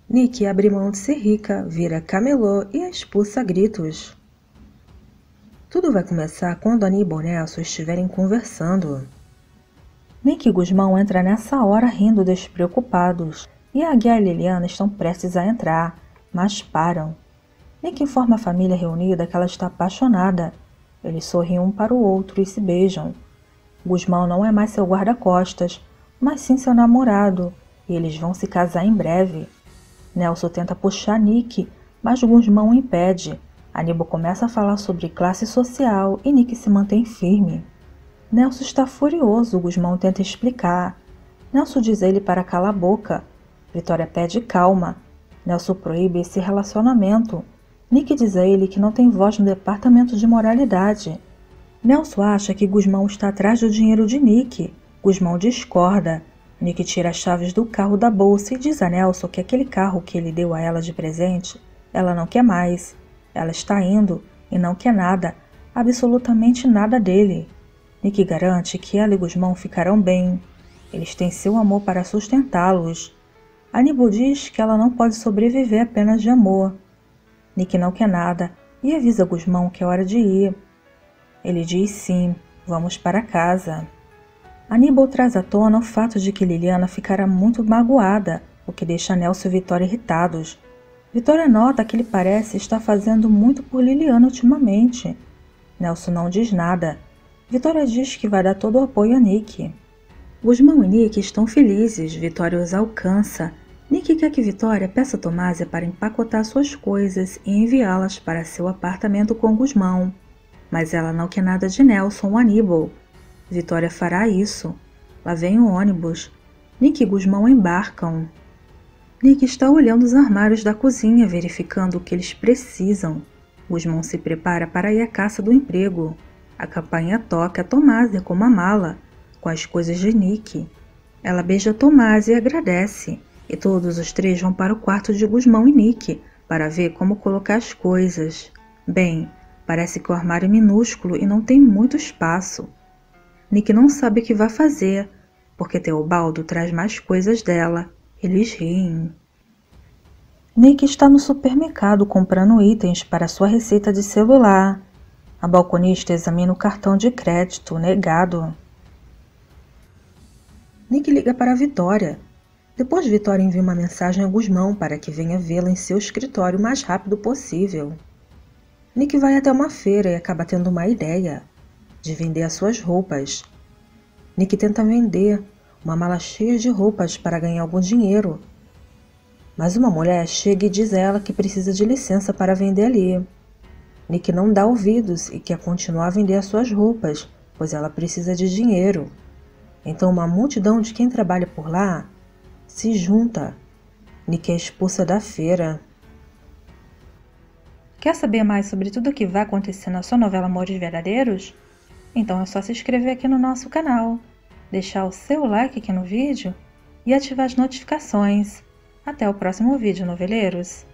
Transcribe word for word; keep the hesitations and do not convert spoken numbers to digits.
Nick abre mão de ser rica, vira camelô e a expulsa a gritos. Tudo vai começar quando Aníbal e Nelson estiverem conversando. Nick e Gusmão entram nessa hora rindo despreocupados, e a Guia e a Liliana estão prestes a entrar, mas param. Nick informa a família reunida que ela está apaixonada. Eles sorriem um para o outro e se beijam. Gusmão não é mais seu guarda-costas, mas sim seu namorado, e eles vão se casar em breve. Nelson tenta puxar Nick, mas Gusmão o impede. Aníbal começa a falar sobre classe social e Nick se mantém firme. Nelson está furioso, Gusmão tenta explicar. Nelson diz a ele para calar a boca. Vitória pede calma. Nelson proíbe esse relacionamento. Nick diz a ele que não tem voz no departamento de moralidade. Nelson acha que Gusmão está atrás do dinheiro de Nick. Gusmão discorda. Nick tira as chaves do carro da bolsa e diz a Nelson que aquele carro que ele deu a ela de presente, ela não quer mais. Ela está indo e não quer nada, absolutamente nada dele. Nick garante que ela e Gusmão ficarão bem. Eles têm seu amor para sustentá-los. Aníbal diz que ela não pode sobreviver apenas de amor. Nick não quer nada e avisa Gusmão que é hora de ir. Ele diz sim, vamos para casa. Aníbal traz à tona o fato de que Liliana ficará muito magoada, o que deixa Nelson e Vitória irritados. Vitória nota que ele parece estar fazendo muito por Liliana ultimamente. Nelson não diz nada. Vitória diz que vai dar todo o apoio a Nick. Gusmão e Nick estão felizes, Vitória os alcança. Nick quer que Vitória peça a Tomásia para empacotar suas coisas e enviá-las para seu apartamento com Gusmão. Mas ela não quer nada de Nelson ou Aníbal. Vitória fará isso. Lá vem o ônibus. Nick e Gusmão embarcam. Nick está olhando os armários da cozinha, verificando o que eles precisam. Gusmão se prepara para ir à caça do emprego. A campainha toca a Tomásia com uma mala, com as coisas de Nick. Ela beija Tomásia e agradece, e todos os três vão para o quarto de Gusmão e Nick, para ver como colocar as coisas. Bem, parece que o armário é minúsculo e não tem muito espaço. Nick não sabe o que vai fazer, porque Teobaldo traz mais coisas dela. Eles riem. Nick está no supermercado comprando itens para sua receita de celular. A balconista examina o cartão de crédito negado. Nick liga para Vitória. Depois Vitória envia uma mensagem a Gusmão para que venha vê-la em seu escritório o mais rápido possível. Nick vai até uma feira e acaba tendo uma ideia de vender as suas roupas. Nick tenta vender uma mala cheia de roupas para ganhar algum dinheiro. Mas uma mulher chega e diz a ela que precisa de licença para vender ali. Nick não dá ouvidos e quer continuar a vender as suas roupas, pois ela precisa de dinheiro. Então uma multidão de quem trabalha por lá se junta. Nick é expulsa da feira. Quer saber mais sobre tudo o que vai acontecer na sua novela Amores Verdadeiros? Então é só se inscrever aqui no nosso canal, deixar o seu like aqui no vídeo e ativar as notificações. Até o próximo vídeo, noveleiros!